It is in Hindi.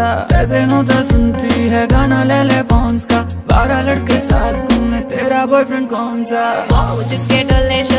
सा तेनों तो सुनती है गाना ले ले पॉन्स का 12 लड़के साथ घूमे तेरा बॉयफ्रेंड कौन सा वो जिसके डोले